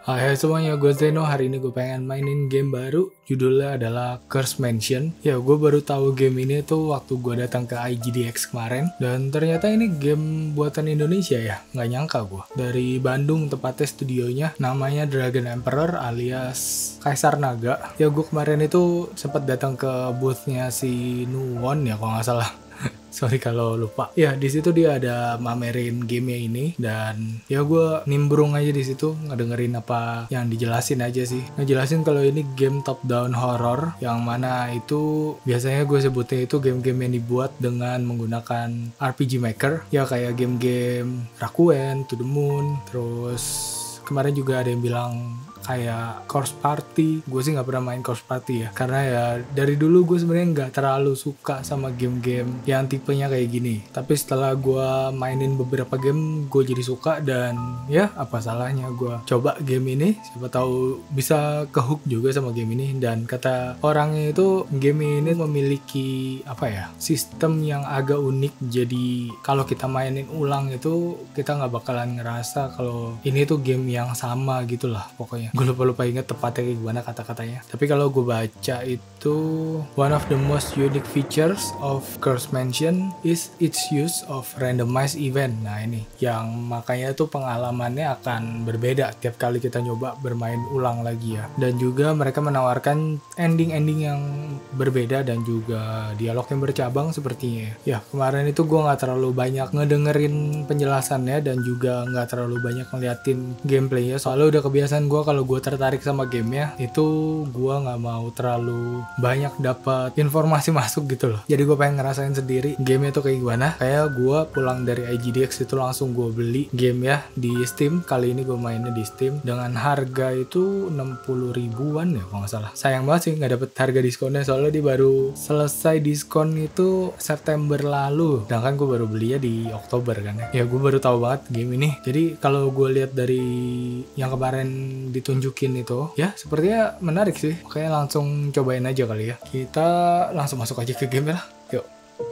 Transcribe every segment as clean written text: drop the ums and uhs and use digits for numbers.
Hai semuanya, gue Zeno. Hari ini gue pengen mainin game baru. Judulnya adalah Curse Mansion. Ya, gue baru tahu game ini tuh waktu gue datang ke IGDX kemarin. Dan ternyata ini game buatan Indonesia ya. Nggak nyangka gue. Dari Bandung tepatnya studionya. Namanya Dragon Emperor alias Kaisar Naga. Ya, gue kemarin itu sempat datang ke boothnya si Nuwon ya kalau nggak salah. Sorry kalau lupa. Ya, di situ dia ada mamerin gamenya ini dan ya gue nimbrung aja di situ ngedengerin apa yang dijelasin aja sih. Ngejelasin kalau ini game top down horror yang mana itu biasanya gue sebutnya itu game-game yang dibuat dengan menggunakan RPG Maker. Ya kayak game-game Rakuen, To the Moon, terus kemarin juga ada yang bilang kayak Corpse Party. Gue sih nggak pernah main Corpse Party ya, karena ya dari dulu gue sebenarnya nggak terlalu suka sama game-game yang tipenya kayak gini. Tapi setelah gue mainin beberapa game, gue jadi suka dan ya apa salahnya gue coba game ini. Siapa tahu bisa kehook juga sama game ini. Dan kata orangnya itu game ini memiliki apa ya, sistem yang agak unik. Jadi kalau kita mainin ulang itu kita nggak bakalan ngerasa kalau ini tuh game yang sama gitu lah pokoknya. Gue lupa inget tepatnya kayak gimana kata-katanya. Tapi kalau gue baca itu, one of the most unique features of Curse Mansion is its use of randomized event. Nah ini, yang makanya tuh pengalamannya akan berbeda tiap kali kita nyoba bermain ulang lagi ya. Dan juga mereka menawarkan ending-ending yang berbeda dan juga dialog yang bercabang sepertinya. Ya kemarin itu gue gak terlalu banyak ngedengerin penjelasannya dan juga gak terlalu banyak ngeliatin gameplaynya. Soalnya udah kebiasaan gue kalau gue tertarik sama gamenya itu gue nggak mau terlalu banyak dapat informasi masuk gitu loh. Jadi gue pengen ngerasain sendiri gamenya tuh kayak gimana. Kayak gue pulang dari IGDX itu langsung gue beli game ya di Steam. Kali ini gue mainnya di Steam dengan harga itu 60 ribuan ya kalau nggak salah. Sayang banget sih nggak dapet harga diskonnya, soalnya dia baru selesai diskon itu September lalu. Sedangkan gue baru belinya di Oktober kan ya. Ya gue baru tahu banget game ini. Jadi kalau gue lihat dari yang kemarin ditunjukin itu ya sepertinya menarik sih, makanya langsung cobain aja kali ya. Kita langsung masuk aja ke game lah, yuk.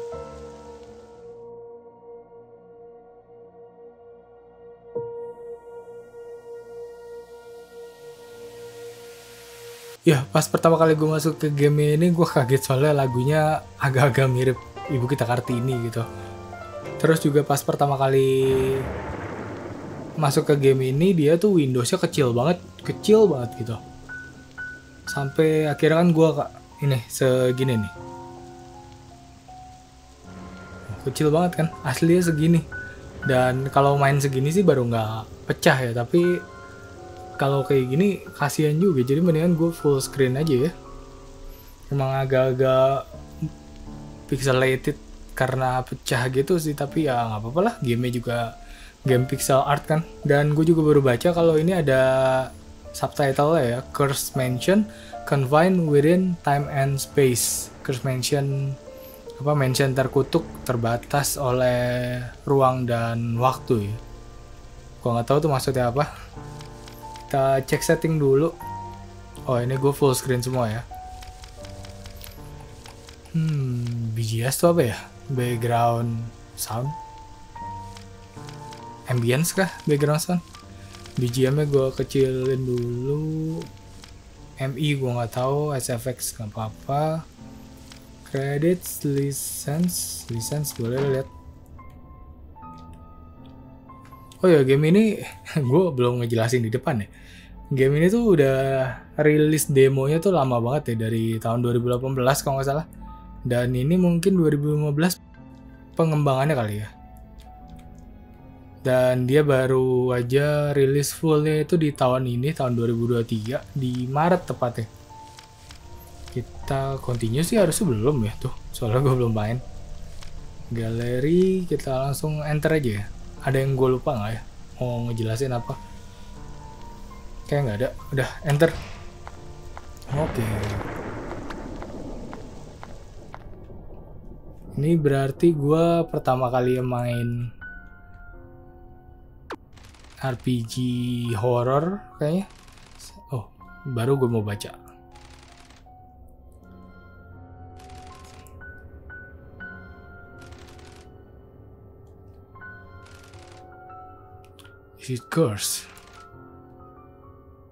Ya pas pertama kali gue masuk ke game ini gue kaget soalnya lagunya agak-agak mirip Ibu Kita Kartini gitu. Terus juga pas pertama kali masuk ke game ini dia tuh Windowsnya kecil banget gitu. Sampai akhirnya kan gue ini segini nih, kecil banget kan, aslinya segini. Dan kalau main segini sih baru nggak pecah ya, tapi kalau kayak gini kasihan juga. Jadi mendingan gue full screen aja ya. Emang agak-agak pixelated karena pecah gitu sih, tapi ya nggak apa-apa lah, gamenya juga game pixel art kan. Dan gue juga baru baca kalau ini ada subtitle ya, Curse Mansion Confined Within Time and Space. Curse Mansion apa, mansion terkutuk terbatas oleh ruang dan waktu ya. Gua nggak tahu tuh maksudnya apa. Kita cek setting dulu. Oh ini gue full screen semua ya. BGS tuh apa ya? Background sound, ambience kah background sound? BGM nya gue kecilin dulu. MI gue nggak tahu, SFX nggak apa-apa. Credits, license boleh lihat. Oh ya, game ini gue belum ngejelasin di depan ya. Game ini tuh udah rilis demonya tuh lama banget ya, dari tahun 2018 kalau nggak salah. Dan ini mungkin 2015 pengembangannya kali ya. Dan dia baru aja rilis fullnya itu di tahun ini, tahun 2023, di Maret tepatnya. Kita continue sih harusnya belum ya tuh, soalnya gue belum main. Galeri, kita langsung enter aja ya. Ada yang gue lupa nggak ya? Mau ngejelasin apa? Kayak nggak ada. Udah, enter. Oke. Ini berarti gue pertama kali main RPG horror kayaknya. Oh, baru gue mau baca. Is it curse?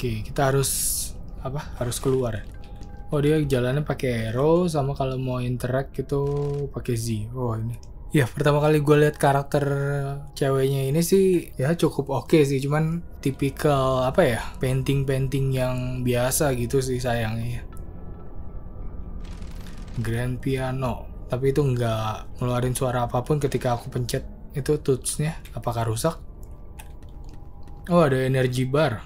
Oke, kita harus harus keluar. Oh, dia jalannya pakai arrow, sama kalau mau interact itu pakai Z. Oh, ini. Ya, pertama kali gue lihat karakter ceweknya ini sih ya cukup oke sih, cuman tipikal painting yang biasa gitu sih sayangnya. Grand piano, tapi itu nggak ngeluarin suara apapun ketika aku pencet itu touchnya. Apakah rusak? Oh, ada energy bar.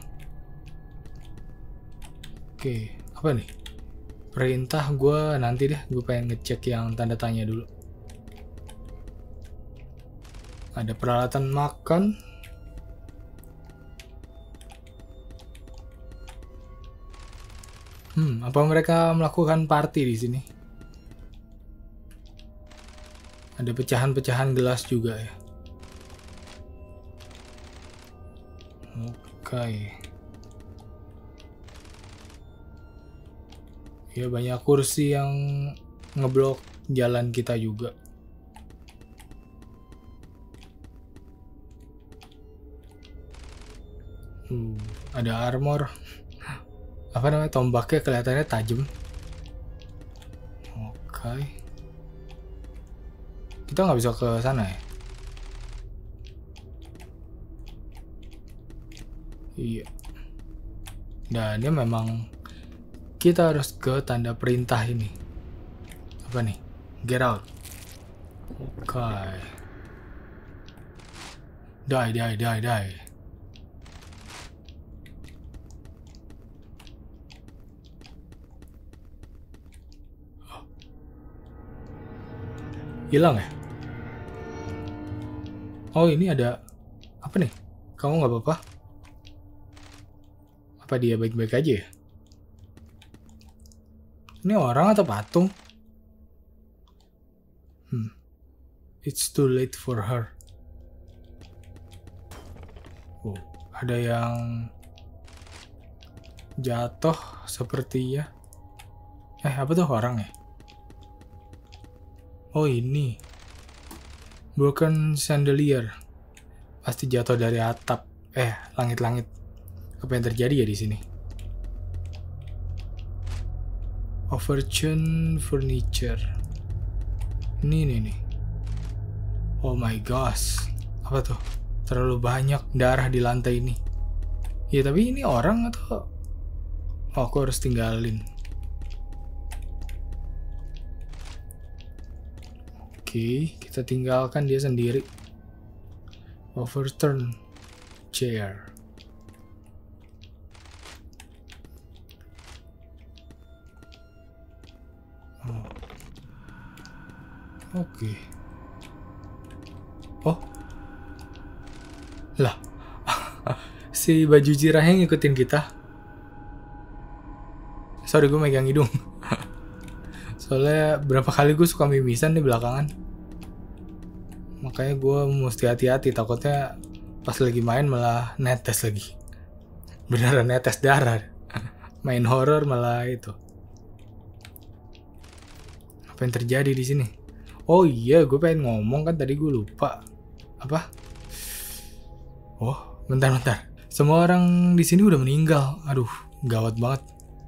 Oke, apa nih? Perintah gue nanti deh, gue pengen ngecek yang tanda tanya dulu. Ada peralatan makan. Apa mereka melakukan party di sini? Ada pecahan-pecahan gelas juga ya. Oke. Ya, banyak kursi yang ngeblok jalan kita juga. Ada armor. Apa namanya, tombaknya kelihatannya tajam. Oke. Kita nggak bisa ke sana ya? Iya. Dan ya memang kita harus ke tanda perintah ini. Apa nih? Get out. Oke. Die. Hilang ya? Oh, ini ada apa nih? Kamu nggak apa-apa? Apa dia baik-baik aja ya? Ini orang atau patung? It's too late for her. Oh, ada yang jatuh sepertinya. Apa tuh orang ya? Oh, ini broken chandelier. Pasti jatuh dari atap. Langit-langit. Apa yang terjadi ya di sini? Overtune furniture. Ini nih. Oh my gosh. Apa tuh? Terlalu banyak darah di lantai ini. Ya, tapi ini orang atau... Oh, aku harus tinggalin. Oke, kita tinggalkan dia sendiri. Overturn chair. Oke. Oh. Lah. Si baju jirahnya ngikutin kita. Sorry, gue megang hidung. Soalnya berapa kali gue suka mimisan di belakangan. Makanya gue mesti hati-hati, takutnya pas lagi main malah netes lagi. Beneran netes darah. Main horror malah itu. Apa yang terjadi di sini? Oh iya, gue pengen ngomong kan tadi gue lupa. Apa? Oh, bentar. Semua orang di sini udah meninggal. Aduh, gawat banget.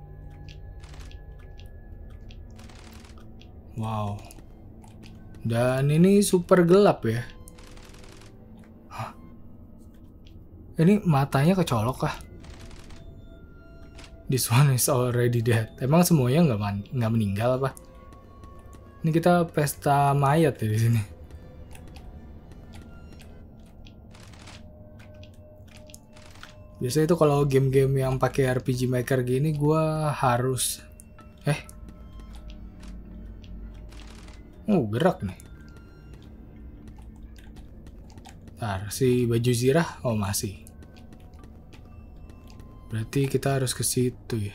Wow. Dan ini super gelap ya. Hah? Ini matanya kecolok kah? This one is already dead. Emang semuanya nggak meninggal apa? Ini kita pesta mayat ya di sini. Biasanya itu kalau game-game yang pakai RPG Maker gini, gua harus gerak nih. Ntar, si baju zirah, masih. Berarti kita harus ke situ ya.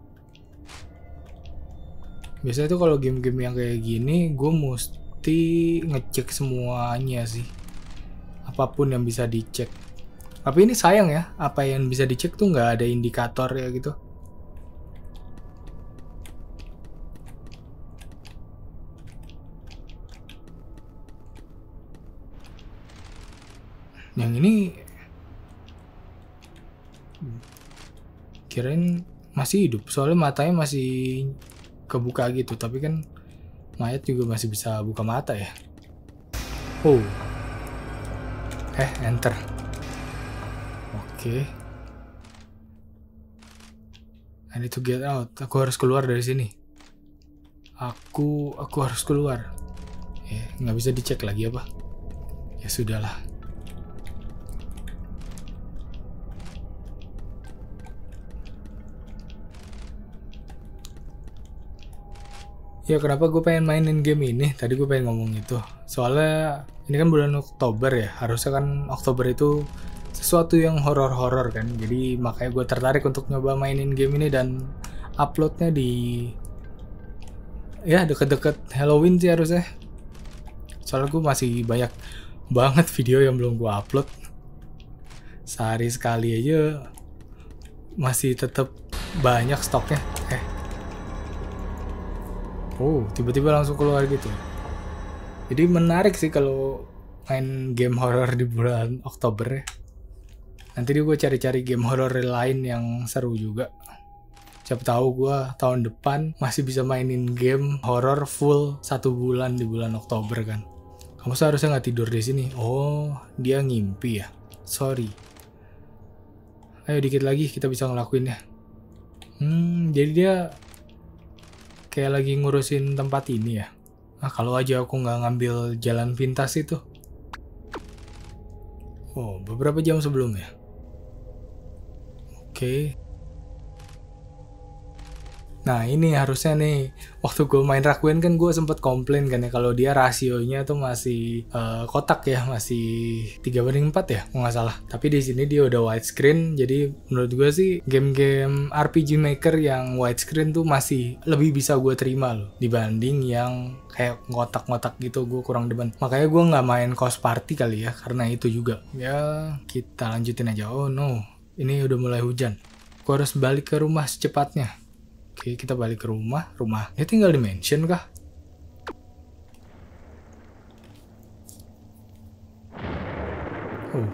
Biasanya tuh kalau game-game yang kayak gini, gue mesti ngecek semuanya sih. Apapun yang bisa dicek. Tapi ini sayang ya, apa yang bisa dicek tuh nggak ada indikator ya gitu. Yang ini Kirain masih hidup, soalnya matanya masih kebuka gitu. Tapi kan mayat juga masih bisa buka mata ya. Oh, enter. Oke. I need to get out. Aku harus keluar dari sini. Aku harus keluar. Nggak bisa dicek lagi apa? Ya sudahlah. Ya kenapa gue pengen mainin game ini? Tadi gue pengen ngomong itu. Soalnya ini kan bulan Oktober ya. Harusnya kan Oktober itu sesuatu yang horor-horor kan. Jadi makanya gue tertarik untuk nyoba mainin game ini dan uploadnya di ya deket-deket Halloween sih harusnya. Soalnya gue masih banyak banget video yang belum gue upload. Sehari sekali aja masih tetap banyak stoknya. Oh, tiba-tiba langsung keluar gitu. Jadi menarik sih kalau main game horror di bulan Oktober ya. Nanti gue cari-cari game horror lain yang seru juga. Siapa tahu gue tahun depan masih bisa mainin game horror full 1 bulan di bulan Oktober kan. Kamu seharusnya nggak tidur di sini. Oh, dia ngimpi ya. Sorry. Ayo dikit lagi kita bisa ngelakuinnya. Jadi dia kayak lagi ngurusin tempat ini ya. Nah, kalau aja aku nggak ngambil jalan pintas itu. Oh, beberapa jam sebelumnya. Oke. Nah ini harusnya nih, waktu gue main Rakuen kan gue sempet komplain kan ya kalau dia rasionya tuh masih kotak ya, masih 3:4 ya kalau nggak salah. Tapi di sini dia udah widescreen, jadi menurut gue sih game-game RPG Maker yang widescreen tuh masih lebih bisa gue terima loh dibanding yang kayak ngotak-ngotak gitu. Gue kurang demen, makanya gue nggak main Coast Party kali ya, karena itu juga. Ya kita lanjutin aja. Oh no, ini udah mulai hujan, gue harus balik ke rumah secepatnya. Oke, kita balik ke rumah. Dia tinggal di mansion kah? Oh.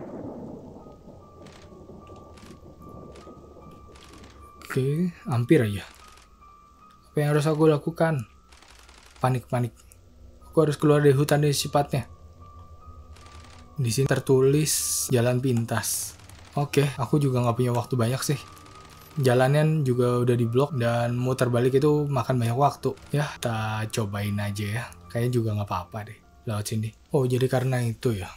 Oke, hampir aja. Apa yang harus aku lakukan? Panik. Aku harus keluar dari hutan ini secepatnya. Di sini tertulis jalan pintas. Oke, aku juga nggak punya waktu banyak sih. Jalannya juga udah diblok dan muter balik itu makan banyak waktu. Ya, kita cobain aja ya. Kayaknya juga nggak apa-apa deh lewat sini. Oh, jadi karena itu ya.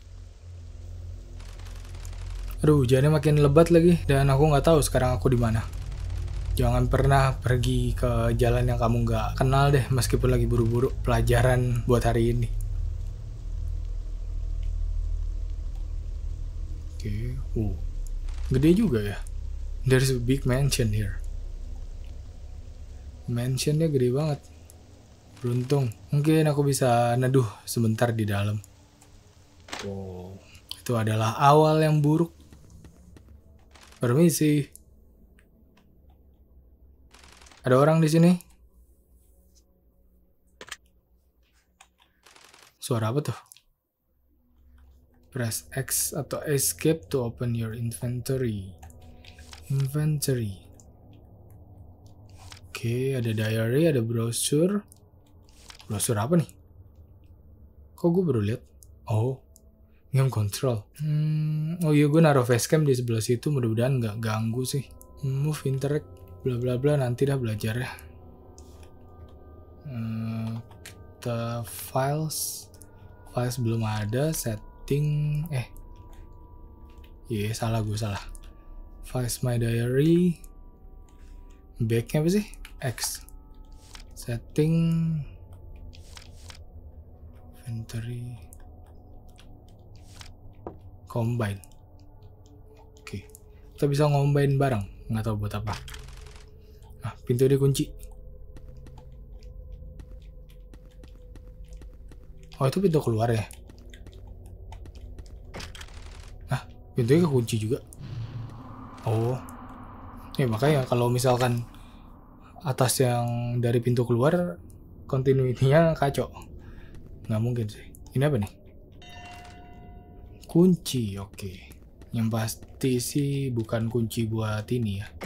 Aduh, hujannya makin lebat lagi dan aku nggak tahu sekarang aku di mana. Jangan pernah pergi ke jalan yang kamu nggak kenal deh, meskipun lagi buru-buru. Pelajaran buat hari ini. Oke, gede juga ya. There's a big mansion here. Mansionnya gede banget. Beruntung. Mungkin aku bisa neduh sebentar di dalam. Oh, itu adalah awal yang buruk. Permisi. Ada orang di sini? Suara apa tuh? Press X atau Escape to open your inventory. Oke, ada diary, ada brosur. Brosur apa nih? Kok gue baru lihat? Oh, game control. Oh iya, gue naruh facecam di sebelah situ, mudah-mudahan nggak ganggu sih. Move, interact, bla bla bla, nanti dah belajar ya. Kita files belum ada. Setting, salah. Files my diary. Backnya apa sih? X. Setting. Inventory. Combine. Oke. Kita bisa combine bareng. Nggak tahu buat apa. Nah, pintu dikunci. Oh, itu pintu keluar ya? Nah, pintunya kekunci juga. Oh, ya makanya kalau misalkan atas yang dari pintu keluar, continuity-nya kacau. Nggak mungkin sih. Ini apa nih? Kunci, oke. Yang pasti sih bukan kunci buat ini ya.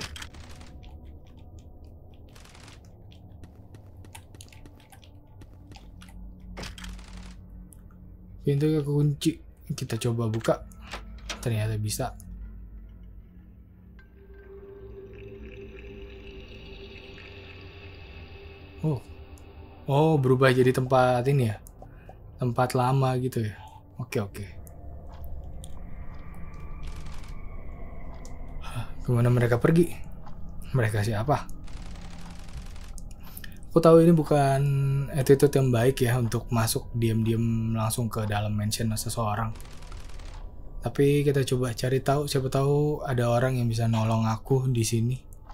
Pintu kekunci. Kita coba buka. Ternyata bisa. Oh, berubah jadi tempat ini ya. Tempat lama gitu ya. Oke. Kemana mereka pergi? Mereka siapa? Aku tahu ini bukan attitude yang baik ya untuk masuk diam-diam langsung ke dalam mansion seseorang. Tapi kita coba cari tahu, siapa tahu ada orang yang bisa nolong aku di sini.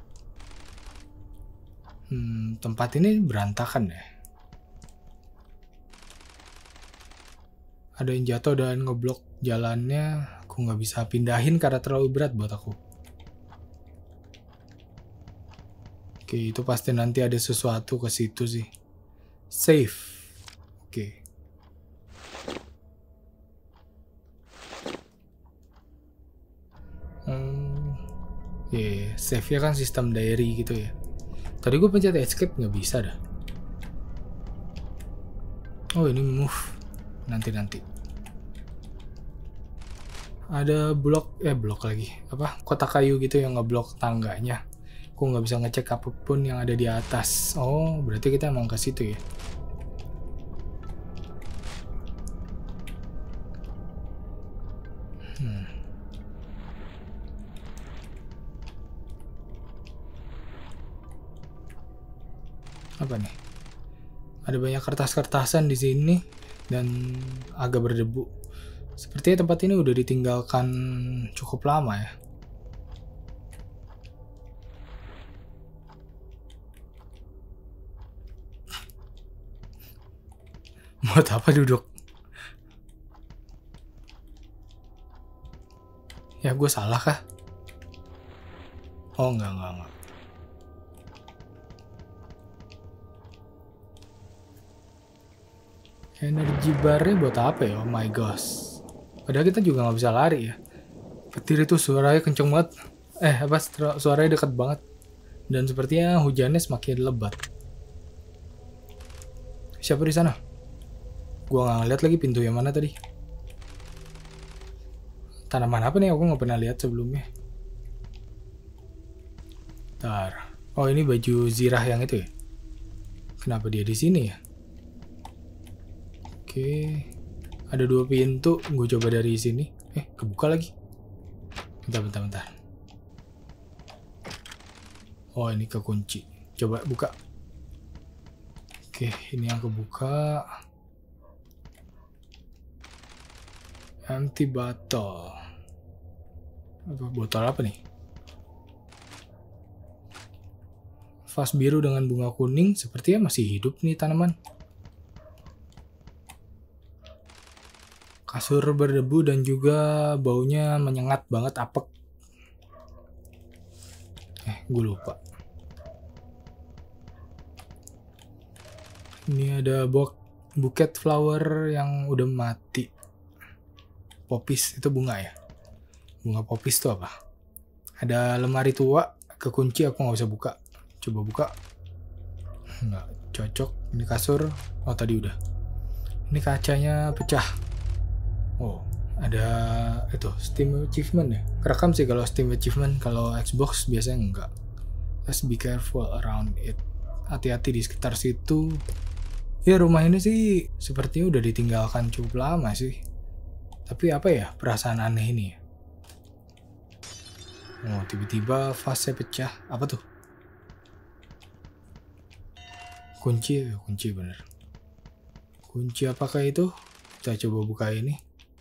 Tempat ini berantakan ya. Ada yang jatuh dan ngeblok jalannya. Aku nggak bisa pindahin karena terlalu berat buat aku. Oke, itu pasti nanti ada sesuatu ke situ sih. Save. Oke. Save-nya kan sistem diary gitu ya. Tadi gue pencet escape nggak bisa dah. Oh, ini move. Nanti. Ada blok lagi. Apa? Kotak kayu gitu yang ngeblok tangganya. Aku nggak bisa ngecek apapun yang ada di atas. Oh, berarti kita emang ke situ ya. Apa nih? Ada banyak kertas-kertasan di sini dan agak berdebu. Sepertinya tempat ini udah ditinggalkan cukup lama ya. Buat apa duduk? Ya gue salah kah? Oh enggak. Energi barnya buat apa ya? Oh my gosh. Padahal kita juga nggak bisa lari ya. Petir itu suaranya kenceng banget. Suaranya dekat banget. Dan sepertinya hujannya semakin lebat. Siapa di sana? Gua nggak ngeliat lagi pintu yang mana tadi. Tanaman apa nih? Aku nggak pernah lihat sebelumnya. Bentar. Oh, ini baju zirah yang itu ya? Kenapa dia di sini ya? Oke. Ada 2 pintu. Gue coba dari sini. Kebuka lagi. Bentar. Oh, ini kekunci. Coba buka. Oke, ini yang kebuka. Empty bottle. Botol apa nih? Vas biru dengan bunga kuning. Sepertinya masih hidup nih tanaman. Kasur berdebu dan juga baunya menyengat banget, apek. Gue lupa. Ini ada buket flower yang udah mati. Popis itu bunga ya? Bunga popis itu apa? Ada lemari tua, kekunci, aku nggak bisa buka. Coba buka. Nggak cocok. Ini kasur. Oh, tadi udah. Ini kacanya pecah. Oh, ada itu Steam Achievement ya. Kerekam sih kalau Steam Achievement, kalau Xbox biasanya enggak. Let's be careful around it. Hati-hati di sekitar situ. Ya, rumah ini sih sepertinya udah ditinggalkan cukup lama sih. Tapi apa ya perasaan aneh ini ya? Oh, tiba-tiba fase pecah. Apa tuh? Kunci bener. Kunci apakah itu? Kita coba buka ini.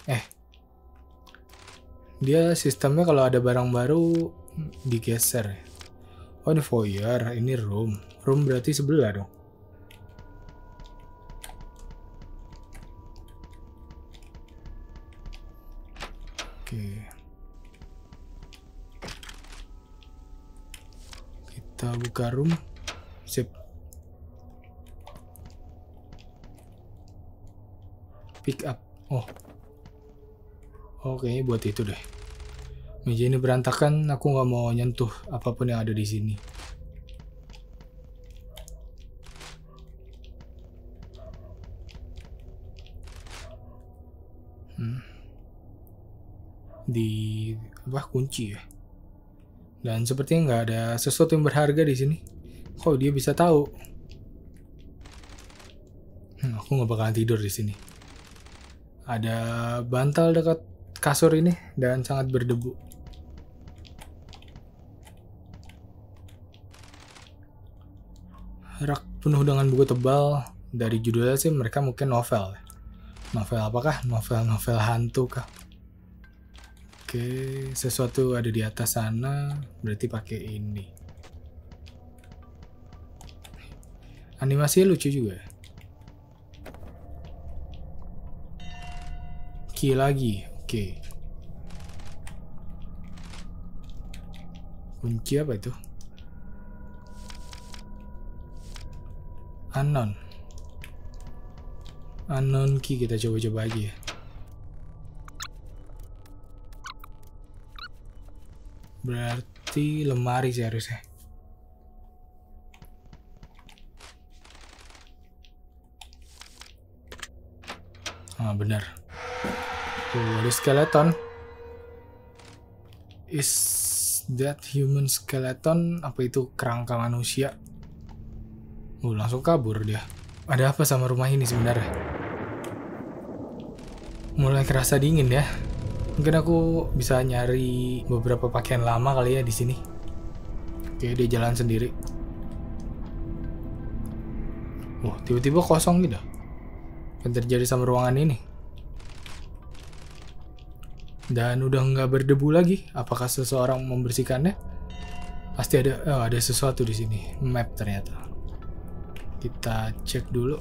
Dia sistemnya kalau ada barang baru digeser. Oh, ini foyer, ini room. Room berarti sebelah dong. Oke. Kita buka room. Sip. Pick up. Oh, kayaknya buat itu deh. Meja ini berantakan, aku nggak mau nyentuh apapun yang ada di sini. Di apa kunci ya? Dan sepertinya nggak ada sesuatu yang berharga di sini. Kok dia bisa tahu? Aku nggak bakalan tidur di sini. Ada bantal dekat kasur ini dan sangat berdebu. Rak penuh dengan buku tebal. Dari judulnya sih mereka mungkin novel. Novel apakah? Novel hantu kah? Oke, sesuatu ada di atas sana. Berarti pakai ini. Animasinya lucu juga. Key lagi. Oke. Kunci apa itu? Unknown key, kita coba-coba aja ya. Berarti lemari sih harusnya. Ah, benar. Ada skeleton. Is that human skeleton? Apa itu kerangka manusia? Langsung kabur dia. Ada apa sama rumah ini sebenarnya? Mulai kerasa dingin ya. Mungkin aku bisa nyari beberapa pakaian lama kali ya di sini. Oke, dia jalan sendiri. Wah, tiba-tiba kosong gitu. Apa yang terjadi sama ruangan ini? Dan udah nggak berdebu lagi. Apakah seseorang membersihkannya? Pasti ada sesuatu di sini. Map ternyata. Kita cek dulu.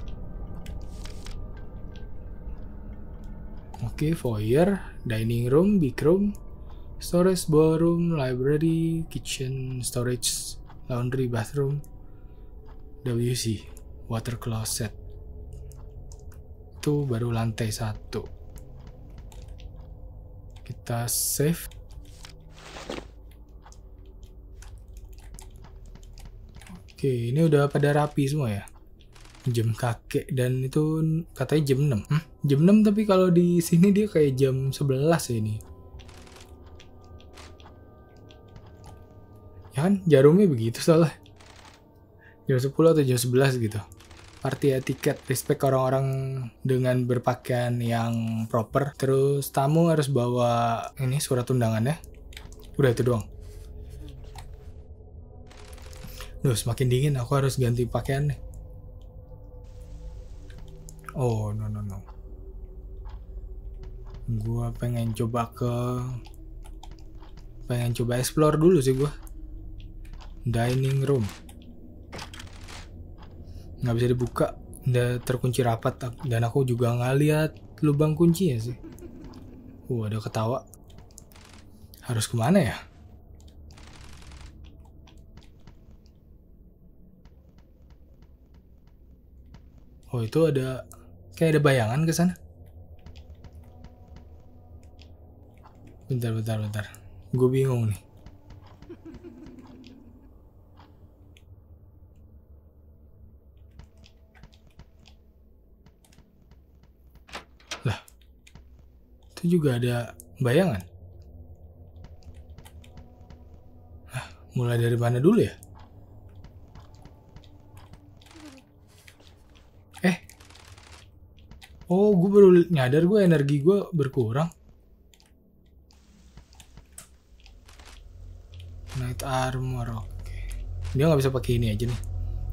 Oke, foyer, dining room, big room, storage ballroom, library, kitchen, storage, laundry, bathroom, WC, water closet. Itu baru lantai 1. Kita save. Oke, ini udah pada rapi semua ya. Jam kakek dan itu katanya jam 6. Jam 6 tapi kalau di sini dia kayak jam 11 ya ini. Ya kan jarumnya begitu soalnya. Jam 10 atau jam 11 gitu. Party etiket, respect orang-orang dengan berpakaian yang proper. Terus tamu harus bawa ini surat undangannya. Udah itu doang. Duh, semakin dingin, aku harus ganti pakaian nih. Oh, no. Gua pengen coba explore dulu sih gua. Dining room. Nggak bisa dibuka, udah terkunci rapat. Dan aku juga nggak lihat lubang kuncinya sih. Ada ketawa. Harus kemana ya? Oh, itu ada kayak ada bayangan ke sana. Bentar. Gue bingung nih. Lah, itu juga ada bayangan. Mulai dari mana dulu ya? Oh, gue baru nyadar energi gue berkurang. Night armor, oke. Dia nggak bisa pakai ini aja nih.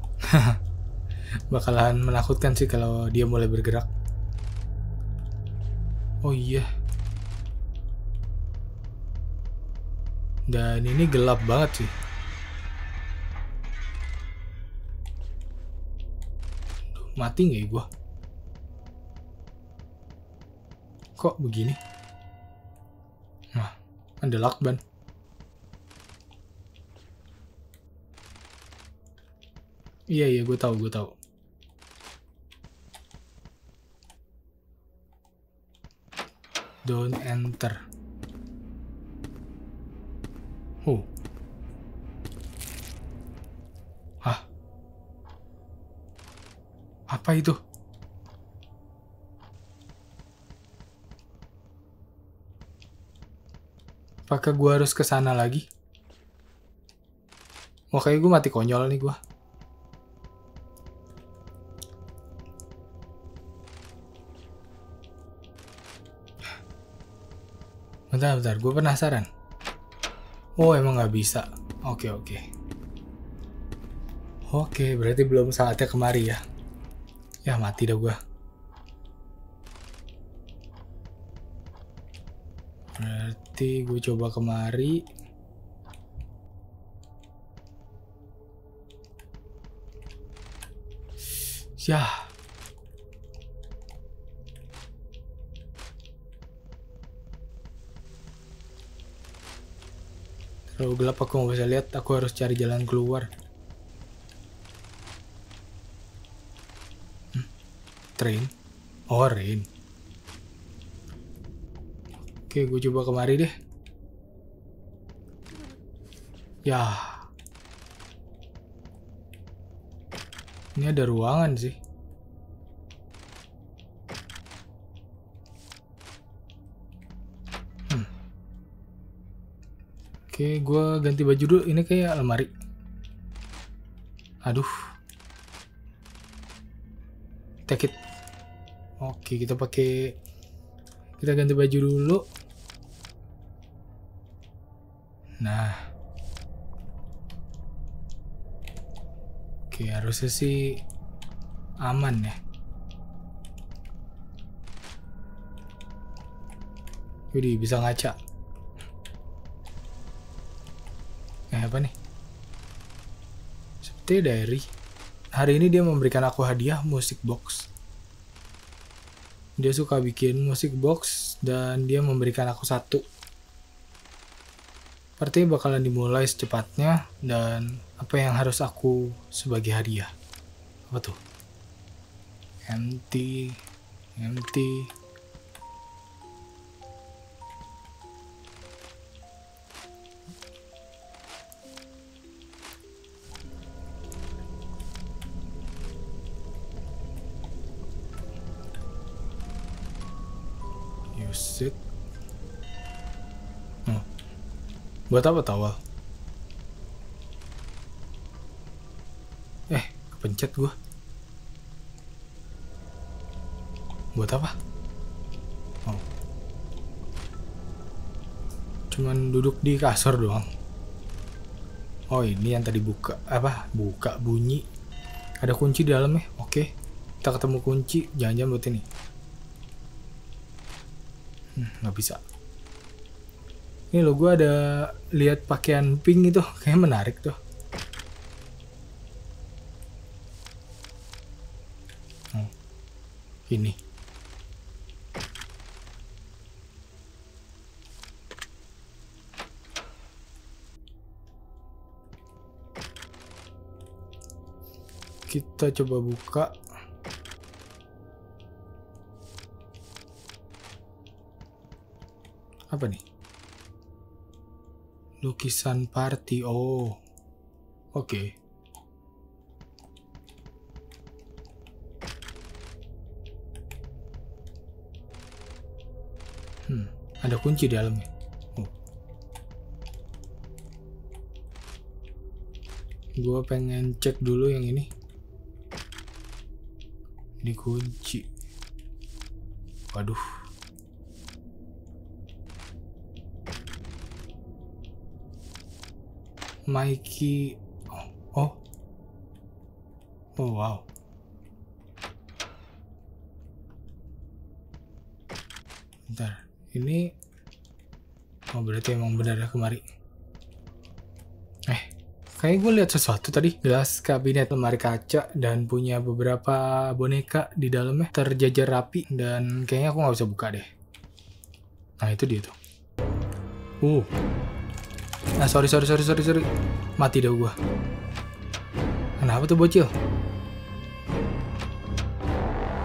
Bakalan menakutkan sih kalau dia mulai bergerak. Oh iya. Dan ini gelap banget sih. Mati nggak ya gue? Kok begini? Nah, ada lakban. Iya, gue tahu. Don't enter. Oh. Hah? Apa itu? Apakah gue harus ke sana lagi? Wah, kayak gue mati konyol nih gue. Bentar, gue penasaran. Oh, emang nggak bisa. Oke. Oke, berarti belum saatnya kemari ya. Ya, mati dah gue. Berarti gue coba kemari. Yah. Terlalu gelap, aku nggak bisa lihat. Aku harus cari jalan keluar. Train. Oh, rain. Oke, gue coba kemari deh. Yah. Ini ada ruangan sih. Oke, gue ganti baju dulu. Ini kayak lemari. Aduh. Take it. Oke, kita ganti baju dulu. Nah. Oke, harusnya sih aman ya. Widih, bisa ngaca. Apa nih? Seperti diary. Hari ini dia memberikan aku hadiah musik box. Dia suka bikin musik box dan dia memberikan aku 1. Party bakalan dimulai secepatnya dan apa yang harus aku sebagai hadiah? Apa tuh? Empty. Use it. Buat apa towel? Kepencet gua. Buat apa? Oh. Cuman duduk di kasur doang. Oh, ini yang tadi buka bunyi. Ada kunci di dalamnya. Oke. Kita ketemu kunci. Jangan-jangan buat ini. Nggak bisa. Ini loh, gue ada lihat pakaian pink itu, kayaknya menarik tuh. Ini. Kita coba buka. Apa nih? Lukisan party. Oh. Oke. Ada kunci di dalamnya. Oh. Gua pengen cek dulu yang ini. Ini kunci. Waduh. Mikey. Oh wow. Bentar, ini berarti emang benar ya kemari. Kayak gue lihat sesuatu tadi. Gelas kabinet lemari kaca dan punya beberapa boneka di dalamnya terjajar rapi dan kayaknya aku nggak bisa buka deh. Nah, itu dia tuh. Sorry. Mati dah gua. Kenapa tuh bocil?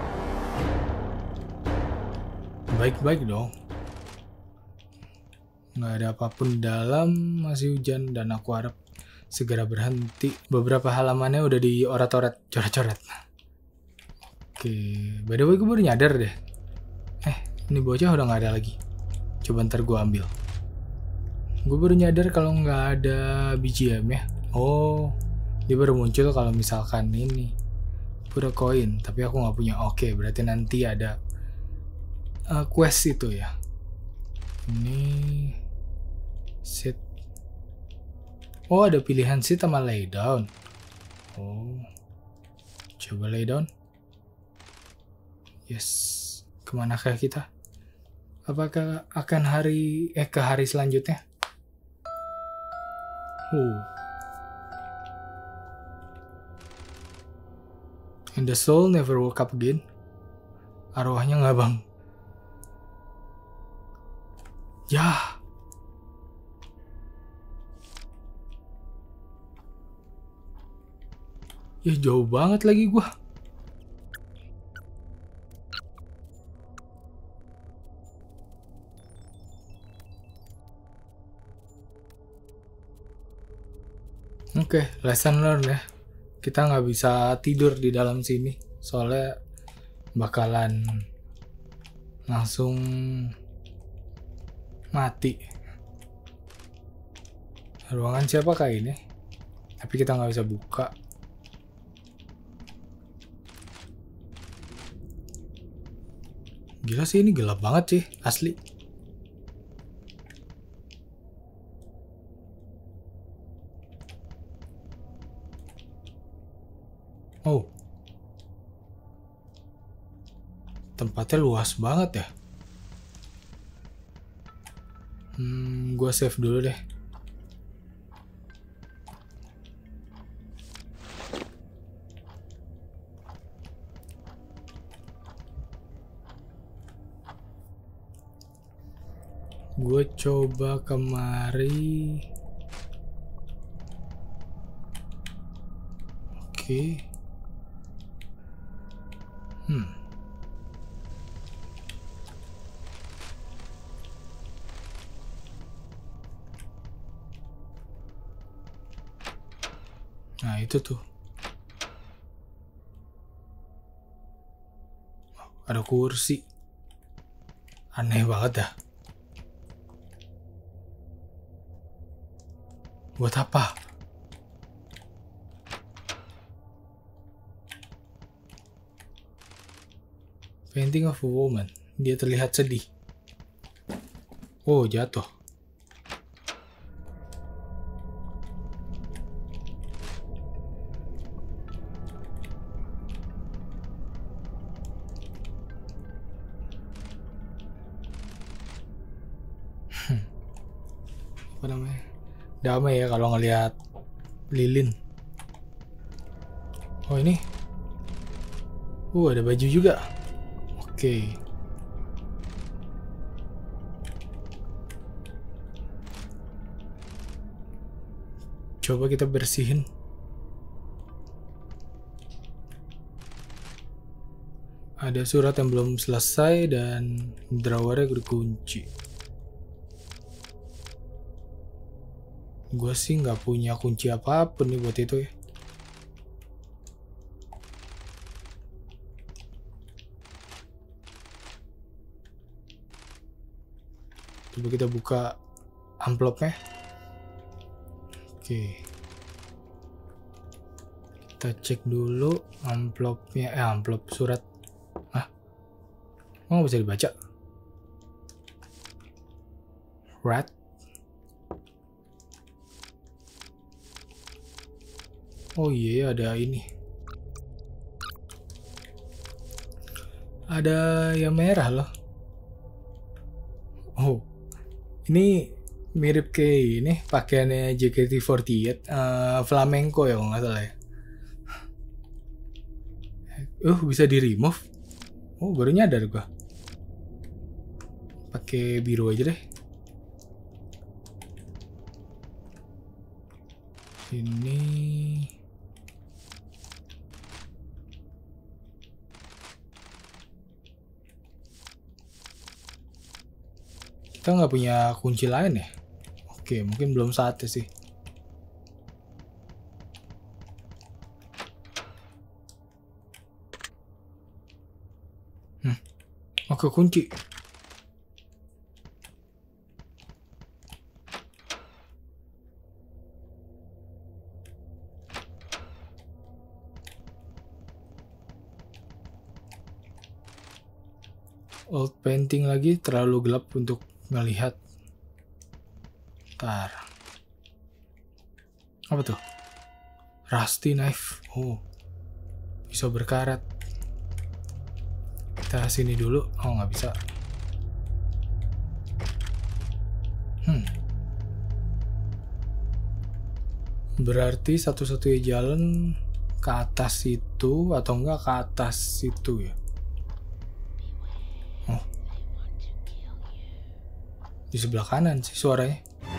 Baik-baik dong. Nggak ada apapun dalam, masih hujan dan aku harap segera berhenti. Beberapa halamannya udah diorat-orat, coret-coret. Oke, by the way gue baru nyadar deh. Ini bocah udah nggak ada lagi. Coba ntar gue ambil. Gue baru nyadar kalau nggak ada BGM ya. Oh, dia baru muncul kalau misalkan ini udah koin, tapi aku nggak punya. Oke, berarti nanti ada quest itu ya. Ini sit. Oh, ada pilihan sit sama lay down. Oh, coba lay down. Yes. Kemanakah kita? Apakah akan ke hari selanjutnya? And the soul never woke up again. Arwahnya nggak bang. Ya. Ya jauh banget lagi gua. Oke, lesson learned ya. Kita nggak bisa tidur di dalam sini. Soalnya bakalan langsung mati. Ruangan siapa kayak ini? Tapi kita nggak bisa buka. Gila sih, ini gelap banget sih, asli. Oh, tempatnya luas banget ya. Gua save dulu deh. Gue coba kemari. Oke. Nah itu tuh. Ada kursi. Aneh banget dah. Buat apa? Painting of a woman. Dia terlihat sedih. Oh, jatuh. Apa namanya? Damai ya kalau ngelihat lilin. Oh ini. Ada baju juga. Oke. Coba kita bersihin. Ada surat yang belum selesai dan drawernya dikunci. Gue sih nggak punya kunci apapun nih buat itu ya. Coba kita buka amplopnya. Oke. Kita cek dulu amplopnya. Amplop surat. Nggak bisa dibaca. Rat. Oh iya, ada ini. Ada yang merah loh. Oh, ini mirip kayak ini pakaiannya JKT48, flamenco ya kalau nggak salah ya. Bisa di remove. Oh, baru nyadar gua. Pakai biru aja deh. Ini Kita nggak punya kunci lain ya? Oke, mungkin belum saatnya sih. Oke, kunci. Old painting lagi, terlalu gelap untuk ngelihat. Ntar. Apa tuh? Rusty knife. Oh, pisau berkarat. Kita sini dulu. Oh, nggak bisa. Berarti satu-satunya jalan ke atas itu atau enggak ke atas situ ya? Oh, di sebelah kanan sih suaranya.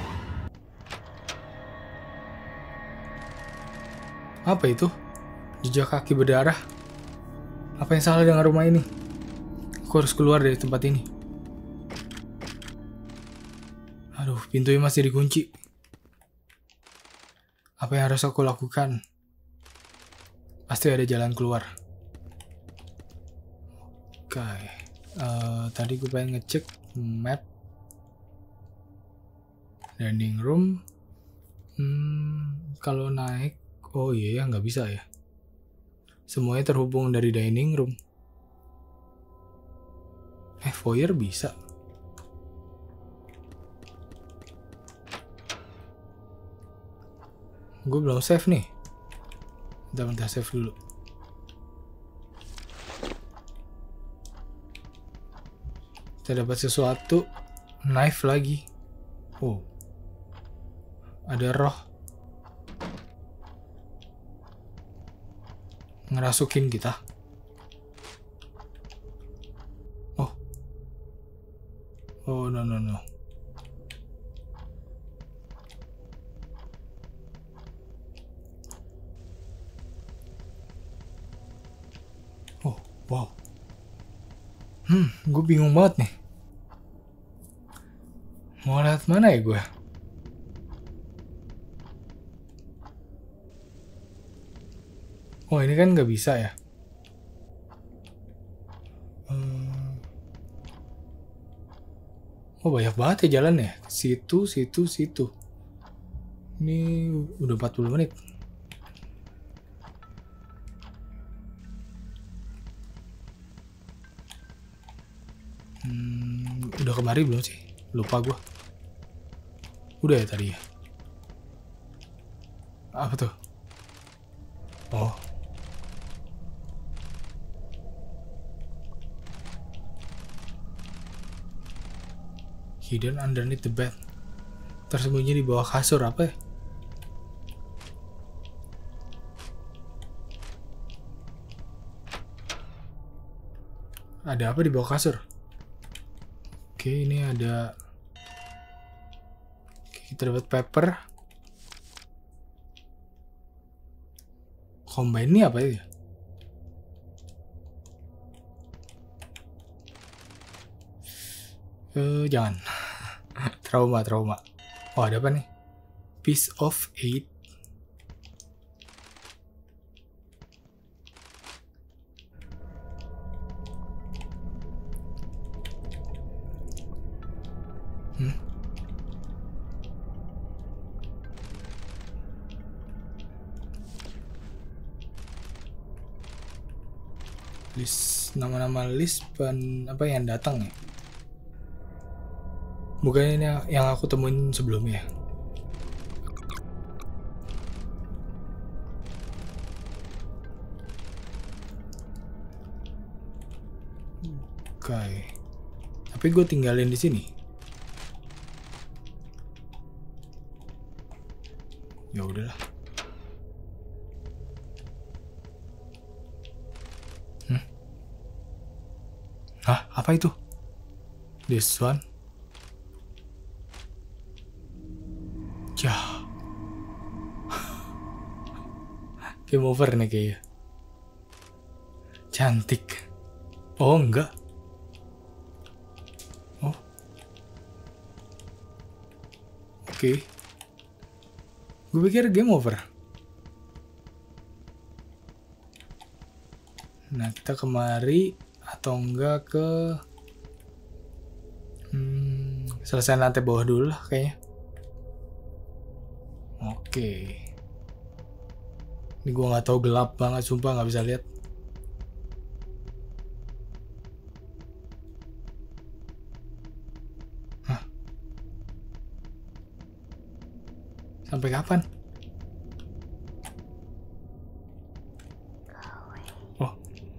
Apa itu? Jejak kaki berdarah. Apa yang salah dengan rumah ini? Aku harus keluar dari tempat ini. Aduh, pintunya masih dikunci. Apa yang harus aku lakukan? Pasti ada jalan keluar. Oke. Tadi gue pengen ngecek map. Dining room. Kalau naik, oh iya ya, nggak bisa ya. Semuanya terhubung dari dining room. Foyer bisa. Gue belum save nih. Bentar save dulu. Kita dapat sesuatu. Knife lagi. Oh. Ada roh. Ngerasukin kita. Oh. Oh, no. Oh, wow. Gue bingung banget nih. Mau lihat mana ya gue? Oh, ini kan nggak bisa ya? Oh, banyak banget ya jalan ya. Situ. Ini udah 40 menit. Udah kemari belum sih? Lupa gue. Udah ya tadi ya? Apa tuh? Oh. Hidden underneath the bed. Tersembunyi di bawah kasur, apa ya? Ada apa di bawah kasur? Oke, ini ada. Oke, kita dapat paper. Combine ini apa ya? Jangan. Trauma. Oh, ada apa nih? Piece of 8. List, nama-nama list apa yang datang ya? Bukan ini yang aku temuin sebelumnya. Oke. Tapi gue tinggalin di sini. Ya udahlah. Hah, apa itu? This one. Yah. Game over nih kayaknya. Cantik. Oh, enggak. Oh. Oke. Gue pikir game over. Nah, kita kemari atau enggak ke selesai lantai bawah dulu lah kayaknya. Oke. Ini gue nggak tahu, gelap banget sumpah, nggak bisa lihat. Hah? Sampai kapan? Oh.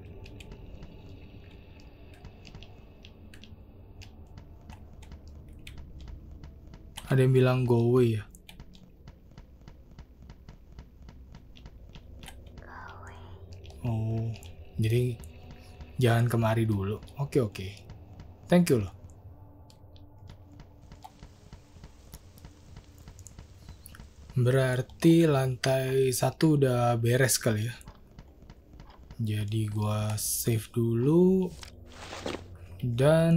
Ada yang bilang go away ya. Oh, jadi jangan kemari dulu. Oke. Thank you loh. Berarti lantai 1 udah beres kali ya. Jadi gua save dulu. Dan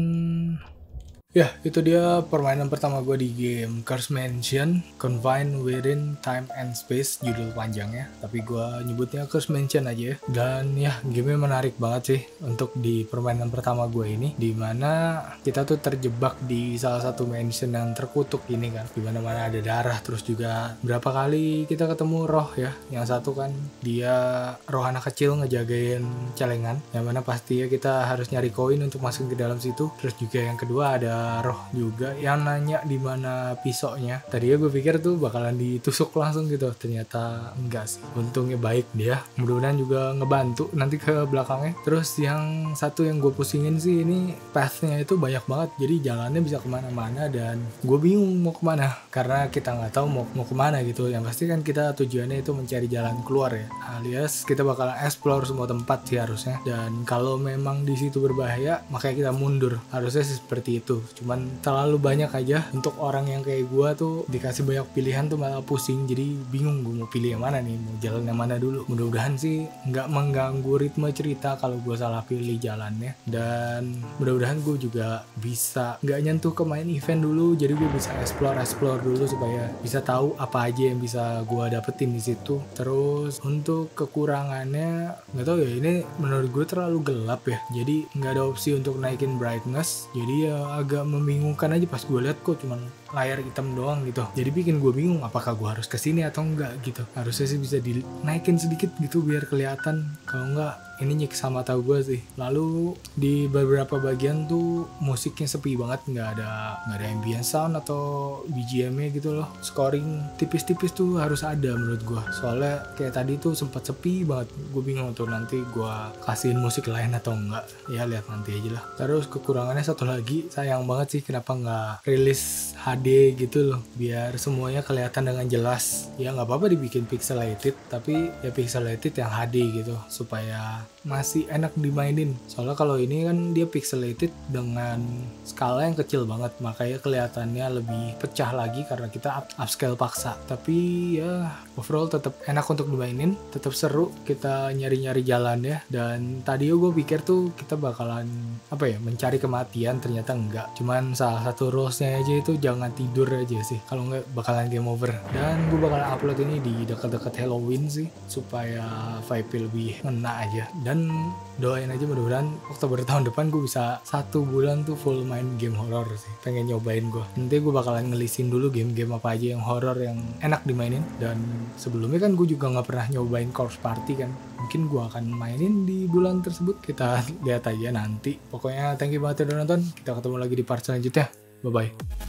ya, itu dia permainan pertama gue di game Curse Mansion, Confined Within Time and Space, judul panjangnya. Tapi gue nyebutnya Curse Mansion aja ya. Dan ya, gamenya menarik banget sih untuk di permainan pertama gue ini. Dimana kita tuh terjebak di salah satu mansion yang terkutuk ini kan. Dimana mana ada darah, terus juga berapa kali kita ketemu roh ya. Yang satu kan dia roh anak kecil ngejagain celengan. Yang mana pasti ya kita harus nyari koin untuk masuk ke dalam situ. Terus juga yang kedua ada roh juga yang nanya di mana pisaunya. Tadinya gue pikir tuh bakalan ditusuk langsung gitu, ternyata enggak sih. Untungnya baik dia. Mudah-mudahan juga ngebantu nanti ke belakangnya. Terus yang satu yang gue pusingin sih, ini pathnya itu banyak banget. Jadi jalannya bisa kemana-mana dan gue bingung mau kemana karena kita nggak tahu mau kemana gitu. Yang pasti kan kita tujuannya itu mencari jalan keluar ya. Alias kita bakalan explore semua tempat sih harusnya. Dan kalau memang di situ berbahaya, makanya kita mundur. Harusnya sih seperti itu. Cuman terlalu banyak aja untuk orang yang kayak gue tuh, dikasih banyak pilihan tuh malah pusing. Jadi bingung gue mau pilih yang mana nih, mau jalan yang mana dulu. Mudah-mudahan sih nggak mengganggu ritme cerita kalau gue salah pilih jalannya. Dan mudah-mudahan gue juga bisa nggak nyentuh ke main event dulu. Jadi gue bisa explore dulu supaya bisa tahu apa aja yang bisa gue dapetin di situ. Terus untuk kekurangannya nggak tahu ya, ini menurut gue terlalu gelap ya. Jadi nggak ada opsi untuk naikin brightness. Jadi ya agak membingungkan aja pas gue lihat kok cuman layar hitam doang gitu. Jadi bikin gue bingung apakah gue harus kesini atau enggak gitu. Harusnya sih bisa dinaikin sedikit gitu biar kelihatan. Kalau enggak ini nyiksa mata gue sih. Lalu di beberapa bagian tuh musiknya sepi banget, nggak ada ambient sound atau BGM-nya gitu loh. Scoring tipis-tipis tuh harus ada menurut gue. Soalnya kayak tadi tuh sempat sepi banget. Gue bingung tuh nanti gue kasihin musik lain atau enggak. Ya lihat nanti aja lah. Terus kekurangannya satu lagi, sayang banget sih kenapa nggak rilis HD gitu loh, biar semuanya kelihatan dengan jelas. Ya nggak apa-apa dibikin pixelated, tapi ya pixelated yang HD gitu supaya masih enak dimainin. Soalnya kalau ini kan dia pixelated dengan skala yang kecil banget, makanya kelihatannya lebih pecah lagi karena kita upscale paksa. Tapi ya overall tetap enak untuk dimainin, tetap seru, kita nyari-nyari jalannya. Dan tadi gue pikir tuh kita bakalan mencari kematian, ternyata enggak. Cuman salah satu rules-nya aja itu jangan tidur aja sih, kalau enggak bakalan game over. Dan gue bakalan upload ini di dekat-dekat Halloween sih supaya vibe lebih ngena aja. Dan doain aja mudah-mudahan Oktober tahun depan gue bisa 1 bulan tuh full main game horror sih. Pengen nyobain gue. Nanti gue bakalan ngelisin dulu game-game apa aja yang horror yang enak dimainin. Dan sebelumnya kan gue juga nggak pernah nyobain Corpse Party kan. Mungkin gue akan mainin di bulan tersebut. Kita lihat aja nanti. Pokoknya thank you banget udah nonton. Kita ketemu lagi di part selanjutnya. Bye-bye.